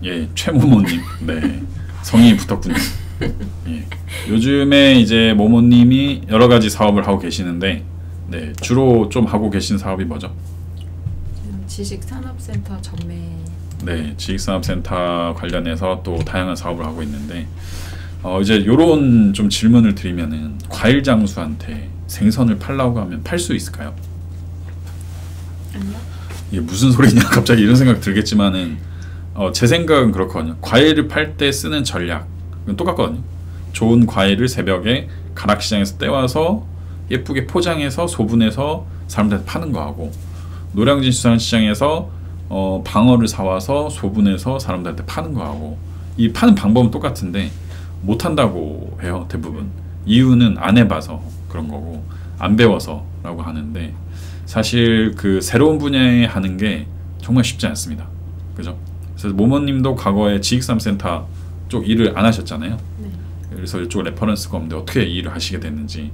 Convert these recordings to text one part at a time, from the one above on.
예, 최모모님. 네, 성이 붙었군요. 예, 요즘에 이제 모모님이 여러 가지 사업을 하고 계시는데, 네, 주로 좀 하고 계신 사업이 뭐죠? 지식산업센터 전매. 네, 지식산업센터 관련해서 또 다양한 사업을 하고 있는데, 이제 요런 좀 질문을 드리면은 과일 장수한테 생선을 팔라고 하면 팔 수 있을까요? 아니요. 이게 무슨 소리냐 갑자기 이런 생각 들겠지만은 제 생각은 그렇거든요. 과일을 팔 때 쓰는 전략은 똑같거든요. 좋은 과일을 새벽에 가락시장에서 떼와서 예쁘게 포장해서 소분해서 사람들한테 파는 거하고, 노량진 수산시장에서 방어를 사와서 소분해서 사람들한테 파는 거하고, 이 파는 방법은 똑같은데 못한다고 해요, 대부분. 이유는 안 해봐서 그런 거고, 안 배워서라고 하는데, 사실 그 새로운 분야에 하는 게 정말 쉽지 않습니다. 그죠? 그래서 모모님도 과거에 지식산업센터 쪽 일을 안 하셨잖아요. 네. 그래서 이쪽 레퍼런스가 없는데 어떻게 일을 하시게 됐는지.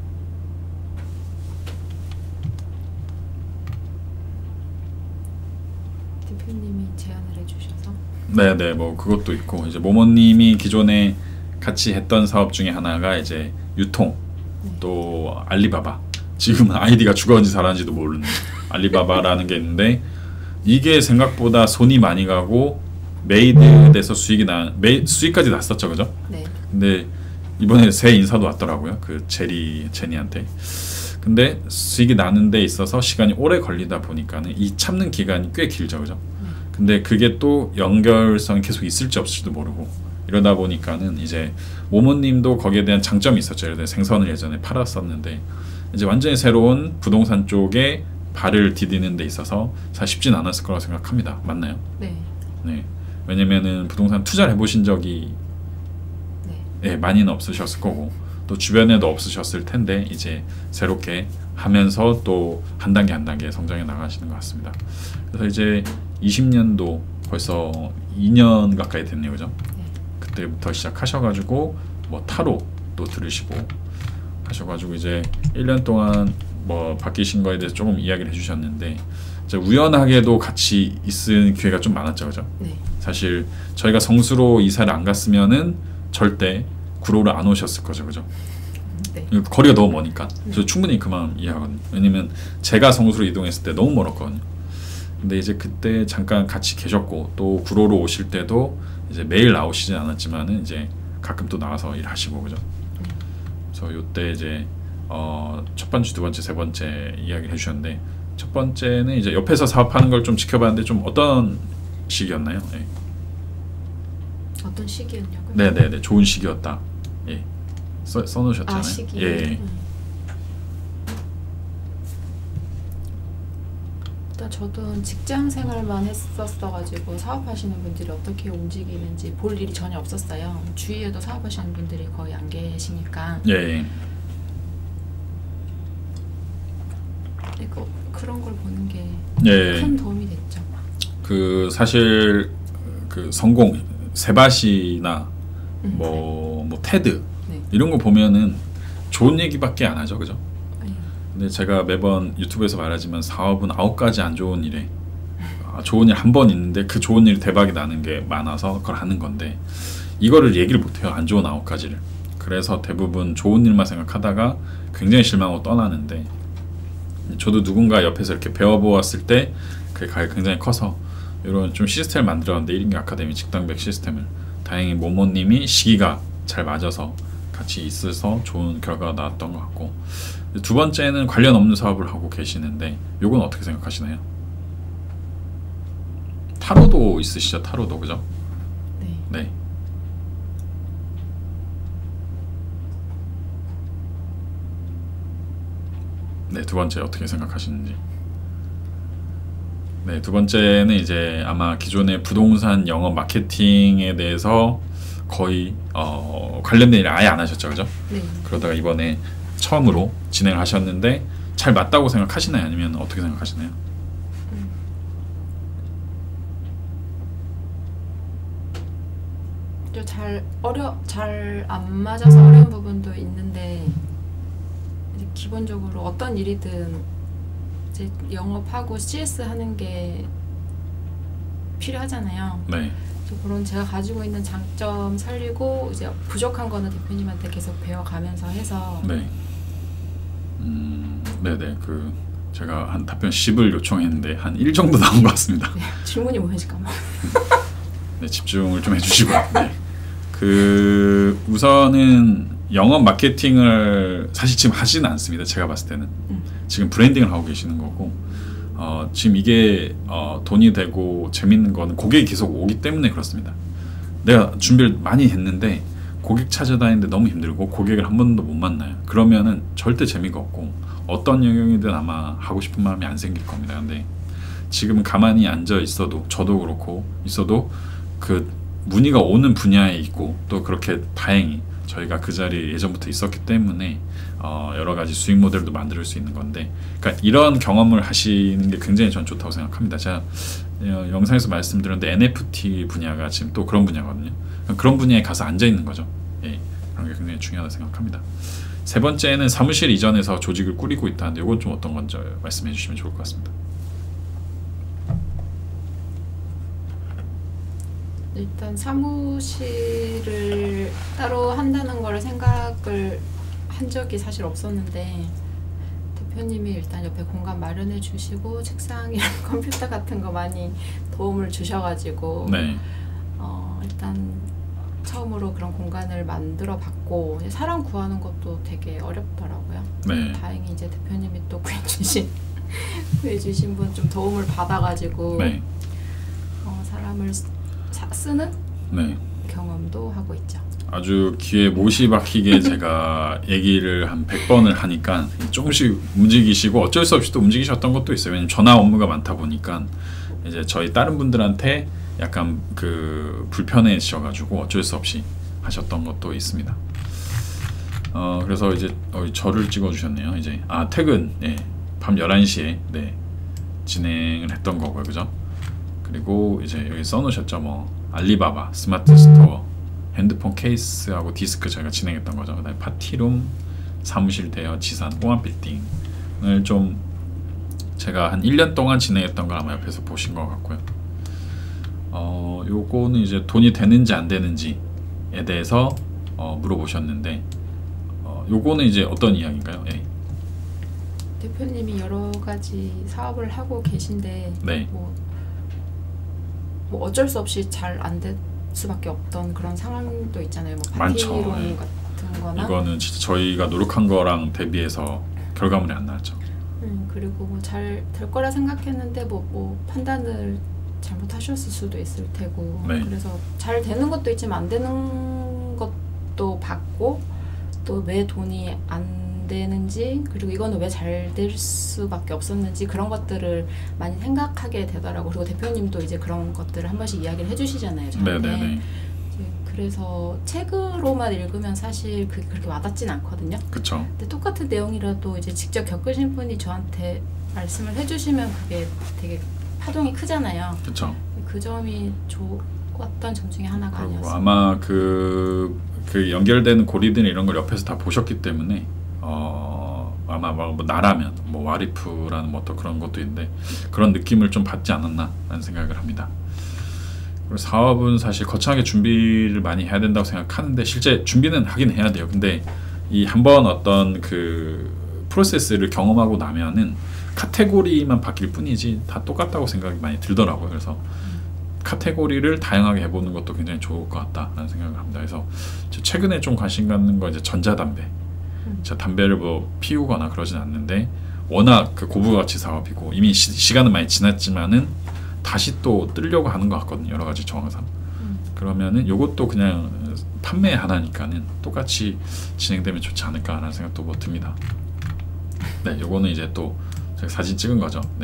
대표님이 제안을 해주셔서. 네네, 뭐 그것도 있고, 이제 모모님이 기존에 같이 했던 사업 중에 하나가 이제 유통, 또 알리바바. 지금은 아이디가 죽었는지 살았는지도 모르는 알리바바라는 게 있는데, 이게 생각보다 손이 많이 가고 메이드돼서 수익까지 났었죠, 그죠? 네. 근데 이번에 새 인사도 왔더라고요, 그 제니한테. 근데 수익이 나는 데 있어서 시간이 오래 걸리다 보니까는 이 참는 기간이 꽤 길죠, 그죠? 근데 그게 또 연결성이 계속 있을지 없을지도 모르고, 이러다 보니까는 이제 모모님도 거기에 대한 장점이 있었죠. 예를 들어 생선을 예전에 팔았었는데, 이제 완전히 새로운 부동산 쪽에 발을 디디는 데 있어서 사실 쉽진 않았을 거라고 생각합니다. 맞나요? 네. 네. 왜냐면은 부동산 투자를 해보신 적이 네. 많이는 없으셨을 거고, 또 주변에도 없으셨을 텐데, 이제 새롭게 하면서 또 한 단계 한 단계 성장해 나가시는 것 같습니다. 그래서 이제 20년도 벌써 2년 가까이 됐네요, 그죠? 네. 그때부터 시작하셔가지고 뭐 타로도 들으시고 하셔가지고 이제 1년 동안 뭐 바뀌신 거에 대해서 조금 이야기를 해주셨는데, 이제 우연하게도 같이 있을 기회가 좀 많았죠, 그죠? 네. 사실 저희가 성수로 이사를 안 갔으면은 절대 구로를 안 오셨을 거죠, 그죠? 네. 거리가 너무 머니까. 저 충분히 그 마음 이해하거든요. 왜냐면 제가 성수로 이동했을 때 너무 멀었거든요. 근데 이제 그때 잠깐 같이 계셨고, 또 구로로 오실 때도 이제 매일 나오시진 않았지만은 이제 가끔 또 나와서 일하시고, 그죠? 그래서 요때 이제 첫 번째, 두 번째, 세 번째 이야기를 해주셨는데, 첫 번째는 이제 옆에서 사업하는 걸 좀 지켜봤는데 좀 어떤 시기였나요? 예. 어떤 시기였냐고요? 네네네, 좋은 시기였다. 예. 써놓으셨잖아요. 아, 시기. 예. 일단 저도 직장 생활만 했었어가지고 사업하시는 분들이 어떻게 움직이는지 볼 일이 전혀 없었어요. 주위에도 사업하시는 분들이 거의 안 계시니까. 예. 그런 걸 보는 게 예. 큰 도움이 됐죠. 그 사실 그 성공 세바시나 뭐 테드 네. 이런 거 보면은 좋은 얘기밖에 안 하죠, 그죠? 네. 근데 제가 매번 유튜브에서 말하지만 사업은 9가지 안 좋은 일에 좋은 일 한 번 있는데 그 좋은 일 대박이 나는 게 많아서 그걸 하는 건데, 이거를 얘기를 못해요, 안 좋은 9가지를. 그래서 대부분 좋은 일만 생각하다가 굉장히 실망하고 떠나는데, 저도 누군가 옆에서 이렇게 배워보았을 때 그게 굉장히 커서 이런 좀 시스템을 만들었는데, 1인기 아카데미 직당백 시스템을 다행히 모모님이 시기가 잘 맞아서 같이 있어서 좋은 결과가 나왔던 것 같고, 두 번째는 관련 없는 사업을 하고 계시는데 요건 어떻게 생각하시나요? 타로도 있으시죠? 타로도, 그죠? 네. 네. 네, 두 번째 어떻게 생각하시는지. 네, 두 번째는 이제 아마 기존의 부동산 영업 마케팅에 대해서 거의 관련된 일을 아예 안 하셨죠, 그죠? 네. 그러다가 이번에 처음으로 진행을 하셨는데 잘 맞다고 생각하시나요? 아니면 어떻게 생각하시나요? 잘 안 맞아서 어려운 부분도 있는데, 이제 기본적으로 어떤 일이든 이제 영업하고 CS 하는 게 필요하잖아요. 네. 그런 제가 가지고 있는 장점 살리고 이제 부족한 거는 대표님한테 계속 배워가면서 해서 네. 네네. 그 제가 한 답변 10을 요청했는데 한 1 정도 나온 것 같습니다. 네, 질문이 뭐였을까요? 네, 집중을 좀 해주시고요. 네. 그 우선은 영업 마케팅을 사실 지금 하지는 않습니다. 제가 봤을 때는 지금 브랜딩을 하고 계시는 거고 지금 이게 돈이 되고 재밌는 거는 고객이 계속 오기 때문에 그렇습니다. 내가 준비를 많이 했는데 고객 찾아다니는데 너무 힘들고 고객을 한 번도 못 만나요. 그러면은 절대 재미가 없고 어떤 영역이든 아마 하고 싶은 마음이 안 생길 겁니다. 근데 지금은 가만히 앉아 있어도 저도 그렇고 있어도 그 문의가 오는 분야에 있고 또 그렇게 다행히 저희가 그 자리에 예전부터 있었기 때문에 여러 가지 수익 모델도 만들 수 있는 건데, 그러니까 이런 경험을 하시는 게 굉장히 전 좋다고 생각합니다. 제가 영상에서 말씀드렸는데 NFT 분야가 지금 또 그런 분야거든요. 그런 분야에 가서 앉아 있는 거죠. 예, 그런 게 굉장히 중요하다고 생각합니다. 세 번째는 사무실 이전에서 조직을 꾸리고 있다는데 이건 좀 어떤 건지 말씀해 주시면 좋을 것 같습니다. 일단 사무실을 따로 한다는 걸 생각을 한 적이 사실 없었는데 대표님이 일단 옆에 공간 마련해 주시고 책상이랑 컴퓨터 같은 거 많이 도움을 주셔가지고 네. 일단 처음으로 그런 공간을 만들어 봤고 사람 구하는 것도 되게 어렵더라고요. 네. 다행히 이제 대표님이 또 구해주신 분 좀 도움을 받아가지고 네. 사람을 쓰는 네. 경험도 하고 있죠. 아주 귀에 못이 박히게 제가 얘기를 한 100번을 하니까 조금씩 움직이시고 어쩔 수 없이 또 움직이셨던 것도 있어요. 왜냐면 전화 업무가 많다 보니까 이제 저희 다른 분들한테 약간 그 불편해지셔가지고 어쩔 수 없이 하셨던 것도 있습니다. 그래서 이제 저를 찍어주셨네요. 이제 퇴근, 예, 밤 11시에 네, 진행을 했던 거고요, 그죠? 그리고 이제 여기 써놓으셨죠, 뭐 알리바바, 스마트 스토어, 핸드폰 케이스하고 디스크 저희가 진행했던 거죠. 그다음에 파티룸, 사무실 대여, 지산, 호환 빌딩을 좀 제가 한 1년 동안 진행했던 걸 아마 옆에서 보신 것 같고요. 요거는 이제 돈이 되는지 안 되는지에 대해서 물어보셨는데 요거는 이제 어떤 이야기인가요? 예. 대표님이 여러 가지 사업을 하고 계신데 네. 뭐 어쩔 수 없이 잘 안 될 수밖에 없던 그런 상황도 있잖아요. 뭐 파티룸 많죠. 같은 거나 이거는 진짜 저희가 노력한 거랑 대비해서 결과물이 안 나왔죠. 그리고 뭐 잘 될 거라 생각했는데 뭐 판단을 잘못하셨을 수도 있을 테고 네. 그래서 잘 되는 것도 있지만 안 되는 것도 봤고 또 왜 돈이 안 되는지 그리고 이거는 왜 잘 될 수밖에 없었는지 그런 것들을 많이 생각하게 되더라고. 그리고 대표님도 이제 그런 것들을 한 번씩 이야기를 해주시잖아요, 저한테. 네네네. 그래서 책으로만 읽으면 사실 그렇게 와닿진 않거든요. 그쵸. 근데 똑같은 내용이라도 이제 직접 겪으신 분이 저한테 말씀을 해주시면 그게 되게 파동이 크잖아요. 그쵸. 그 점이 좋았던 점 중에 하나가 그리고 아니었어요. 아마 그 연결되는 고리들 이런 걸 옆에서 다 보셨기 때문에 아마 뭐 나라면 뭐 와리프라는 뭐 또 그런 것도 있는데 그런 느낌을 좀 받지 않았나라는 생각을 합니다. 그리고 사업은 사실 거창하게 준비를 많이 해야 된다고 생각하는데 실제 준비는 하긴 해야 돼요. 근데 이 한번 어떤 그 프로세스를 경험하고 나면은 카테고리만 바뀔 뿐이지 다 똑같다고 생각이 많이 들더라고요. 그래서 카테고리를 다양하게 해보는 것도 굉장히 좋을 것 같다라는 생각을 합니다. 그래서 최근에 좀 관심 갖는 건 이제 전자담배. 제가 담배를 뭐 피우거나 그러진 않는데 워낙 그 고부가치 사업이고 이미 시간은 많이 지났지만은 다시 또 뜨려고 하는 것 같거든요. 여러 가지 정황상. 그러면은 요것도 그냥 판매 하나니까는 똑같이 진행되면 좋지 않을까라는 생각도 뭐 듭니다. 네, 요거는 이제 또 제가 사진 찍은 거죠. 네.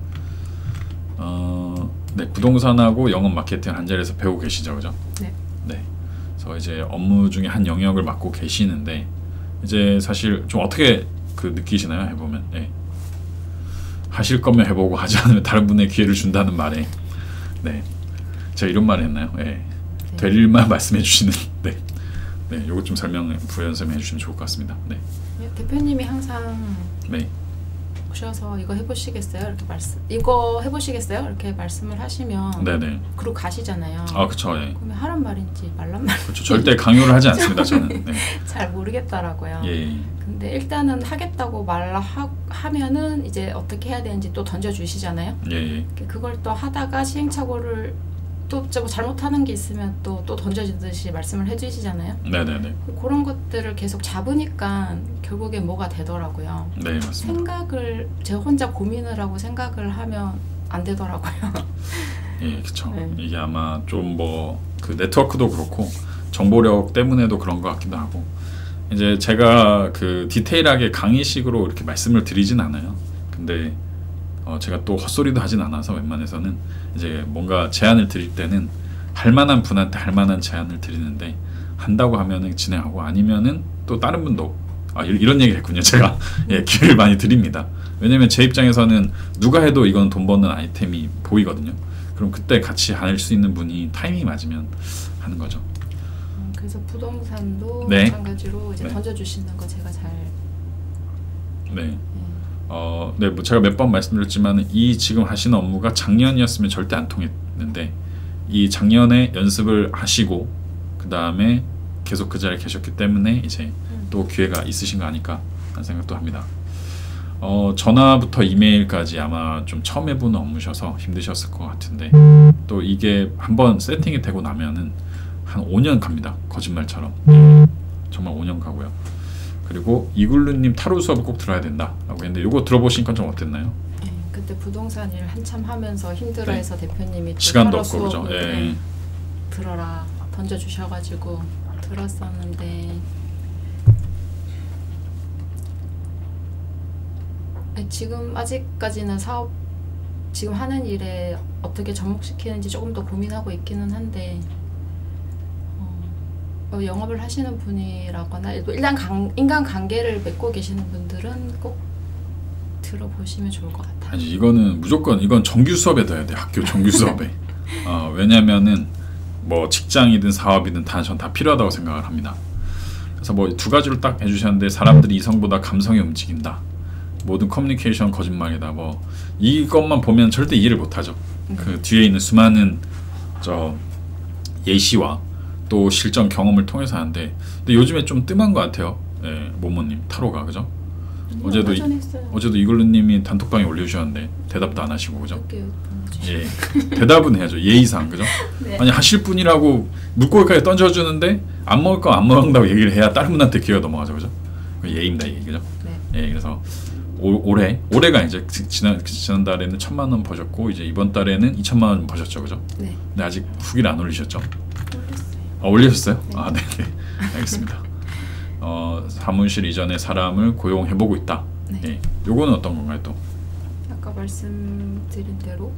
네, 부동산하고 영업 마케팅 한 자리에서 배우고 계시죠, 그죠? 네. 네. 그래서 이제 업무 중에 한 영역을 맡고 계시는데 이제 사실 좀 어떻게 그 느끼시나요? 해보면, 네. 하실 거면 해보고 하지 않으면 다른 분의 기회를 준다는 말에, 네, 제가 이런 말을 했나요? 네. 네. 될 일만 말씀해 주시는, 네, 네, 요거 좀 설명 부연설명해 주시면 좋을 것 같습니다. 네. 대표님이 항상 네. 오셔서 이거 해보시겠어요? 이거 해보시겠어요? 이렇게 말씀을 하시면 네네. 그리고 가시잖아요. 아 그쵸. 예. 그러면 하란 말인지 말란 말인지 그렇죠. 절대 강요를 하지 않습니다. 저는. 네. 잘 모르겠더라고요. 예. 근데 일단은 하겠다고 하면은 이제 어떻게 해야 되는지 또 던져주시잖아요. 예. 그걸 또 하다가 시행착오를 또 잘못하는 게 있으면 또 던져주듯이 말씀을 해주시잖아요. 네네네. 그런 것들을 계속 잡으니까 결국에 뭐가 되더라고요. 네 맞습니다. 제가 혼자 고민을 하고 생각을 하면 안 되더라고요. 예, 그렇죠. 네. 이게 아마 좀 뭐 그 네트워크도 그렇고 정보력 때문에도 그런 것 같기도 하고 이제 제가 그 디테일하게 강의식으로 이렇게 말씀을 드리진 않아요. 근데 제가 또 헛소리도 하진 않아서 웬만해서는 이제 뭔가 제안을 드릴 때는 할 만한 분한테 할 만한 제안을 드리는데 한다고 하면은 진행하고 아니면은 또 다른 분도 이런 얘기를 했군요. 제가 예, 기회를 많이 드립니다. 왜냐면 제 입장에서는 누가 해도 이건 돈 버는 아이템이 보이거든요. 그럼 그때 같이 할 수 있는 분이 타이밍이 맞으면 하는 거죠. 그래서 부동산도 네. 마찬가지로 이제 네. 던져주시는 거 제가 잘 네. 네, 뭐 제가 몇 번 말씀드렸지만 이 지금 하시는 업무가 작년이었으면 절대 안 통했는데 이 작년에 연습을 하시고 그 다음에 계속 그 자리에 계셨기 때문에 이제 또 기회가 있으신 거 아닐까 하는 생각도 합니다. 전화부터 이메일까지 아마 좀 처음 해보는 업무셔서 힘드셨을 것 같은데 또 이게 한번 세팅이 되고 나면은 한 5년 갑니다. 거짓말처럼. 정말 5년 가고요. 그리고 이글루님 타로 수업을 꼭 들어야 된다라고 했는데 이거 들어보시니까 좀 어땠나요? 네, 그때 부동산 일 한참 하면서 힘들어해서 네. 대표님이 시간도 타로 없고 그죠? 수업을 예. 들어라 던져주셔가지고 들었었는데 지금 아직까지는 지금 하는 일에 어떻게 접목시키는지 조금 더 고민하고 있기는 한데 영업을 하시는 분이라거나 일단 인간관계를 맺고 계시는 분들은 꼭 들어보시면 좋을 것 같아요. 아니 이거는 무조건 이건 정규 수업에 넣어야 돼. 학교 정규 수업에. 왜냐면은 뭐 직장이든 사업이든 전 다 필요하다고 생각을 합니다. 그래서 뭐 두 가지를 딱 해주셨는데 사람들이 이성보다 감성이 움직인다. 모든 커뮤니케이션 거짓말이다. 뭐 이것만 보면 절대 이해를 못하죠. 그 뒤에 있는 수많은 예시와 또 실전 경험을 통해서 하는데 근데 요즘에 좀 뜸한 것 같아요. 예, 모모님 타로가 그죠? 어제도 이글루님이 단톡방에 올려주셨는데 대답도 안 하시고 그죠? 예, 대답은 해야죠. 예의상 그죠? 네. 아니 하실 분이라고 물고기까지 던져주는데 안 먹을 거 안 먹는다고 얘기를 해야 다른 분한테 기회가 넘어가죠 그죠? 그 예의입니다 이 그죠? 네. 예, 그래서 올해가 이제 지난달에는 1,000만 원 버셨고 이제 이번 달에는 2,000만 원 버셨죠 그죠? 네. 근데 아직 후기를 안 올리셨죠? 올렸어요. 올리셨어요? 네. 네. 알겠습니다. 사무실 이전에 사람을 고용해보고 있다. 네. 예. 요거는 어떤 건가요 또? 아까 말씀드린 대로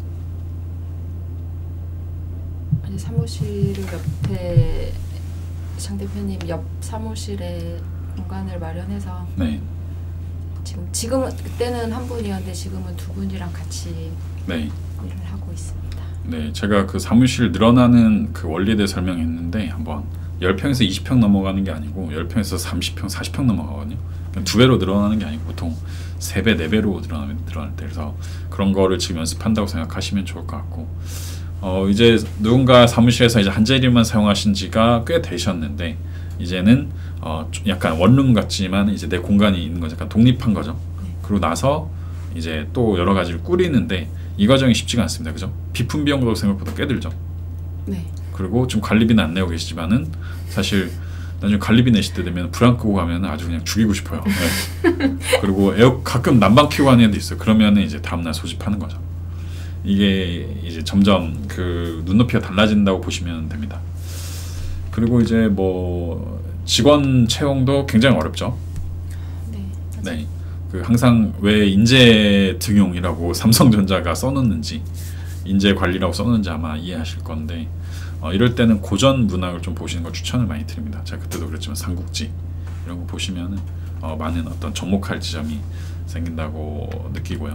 이제 사무실을 옆에 장 대표님 옆 사무실에 공간을 마련해서 네. 지금은 그때는 한 분이었는데 지금은 두 분이랑 같이 네. 일을 하고 있습니다. 네, 제가 그 사무실 늘어나는 그 원리에 대해 설명했는데 한번 10평에서 20평 넘어가는 게 아니고 10평에서 30평, 40평 넘어가거든요. 두 배로 늘어나는 게 아니고 보통 3배, 4배로 늘어날 때 그래서 그런 거를 지금 연습한다고 생각하시면 좋을 것 같고 이제 누군가 사무실에서 이제 한 자리만 사용하신 지가 꽤 되셨는데 이제는 좀 약간 원룸 같지만 이제 내 공간이 있는 거죠. 약간 독립한 거죠. 그러고 나서 이제 또 여러 가지를 꾸리는데 이 과정이 쉽지가 않습니다. 그죠? 비품 비용도 생각보다 꽤 들죠. 네. 그리고 지금 관리비는 안 내고 계시지만은 사실 나중에 관리비 내실 때 되면 불 안 끄고 가면 아주 그냥 죽이고 싶어요. 네. 그리고 가끔 난방 켜고 하는 애도 있어요. 그러면은 이제 다음날 소집하는 거죠. 이게 이제 점점 그 눈높이가 달라진다고 보시면 됩니다. 그리고 이제 뭐 직원 채용도 굉장히 어렵죠. 네. 네. 그 항상 왜 인재 등용이라고 삼성전자가 써놓는지 인재 관리라고 써놓는지 아마 이해하실 건데 이럴 때는 고전 문학을 좀 보시는 걸 추천을 많이 드립니다. 제가 그때도 그랬지만 삼국지 이런 거 보시면은 많은 어떤 접목할 지점이 생긴다고 느끼고요.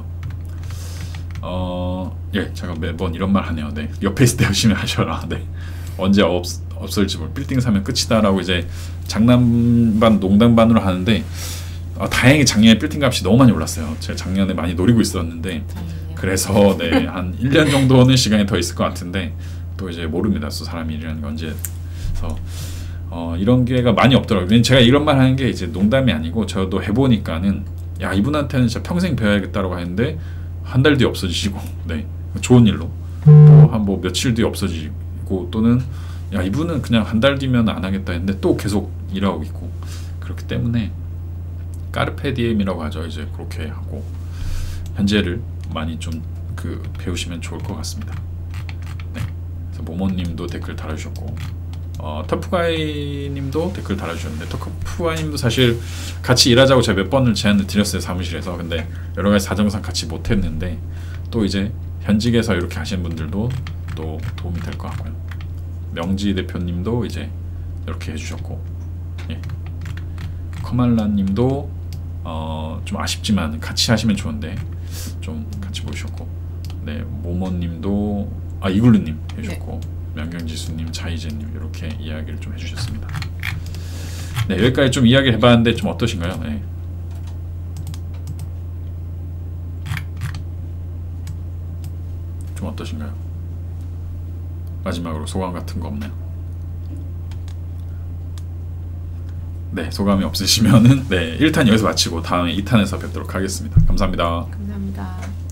예, 제가 매번 이런 말 하네요. 네, 옆에 있을 때 열심히 하셔라. 네, 언제 없을지 빌딩 사면 끝이다라고 이제 장난반 농담반으로 하는데 다행히 작년에 빌딩 값이 너무 많이 올랐어요. 제가 작년에 많이 노리고 있었는데 그래서 네, 한 1년 정도는 시간이 더 있을 것 같은데 또 이제 모릅니다. 또 사람이 일이라는 게 언제. 그래서 이런 기회가 많이 없더라고요. 제가 이런 말 하는 게 이제 농담이 아니고 저도 해보니까는 야 이분한테는 진짜 평생 배워야겠다라고 하는데 한 달 뒤에 없어지시고 네 좋은 일로 또 한 뭐 며칠 뒤에 없어지고 또는 야 이분은 그냥 한 달 뒤면 안 하겠다 했는데 또 계속 일하고 있고 그렇기 때문에 까르페 디엠이라고 하죠. 이제 그렇게 하고 현재를 많이 좀 배우시면 좋을 것 같습니다. 네, 그래서 모모님도 댓글 달아주셨고 터프가이님도 댓글 달아주셨는데 터프가이님도 사실 같이 일하자고 제가 몇 번을 제안을 드렸어요 사무실에서. 근데 여러 가지 사정상 같이 못했는데 또 이제 현직에서 이렇게 하시는 분들도 또 도움이 될 것 같고요. 명지 대표님도 이제 이렇게 해주셨고, 예. 커말라님도 좀 아쉽지만 같이 하시면 좋은데 좀 같이 보셨고, 네 모모님도 이글루님 해주셨고, 네. 명경지수님, 자이제님 이렇게 이야기를 좀 해주셨습니다. 네 여기까지 좀 이야기를 해봤는데 좀 어떠신가요? 네. 좀 어떠신가요? 마지막으로 소감 같은 거 없나요? 네 소감이 없으시면은 네 1탄 여기서 마치고 다음에 2탄에서 뵙도록 하겠습니다. 감사합니다. 감사합니다.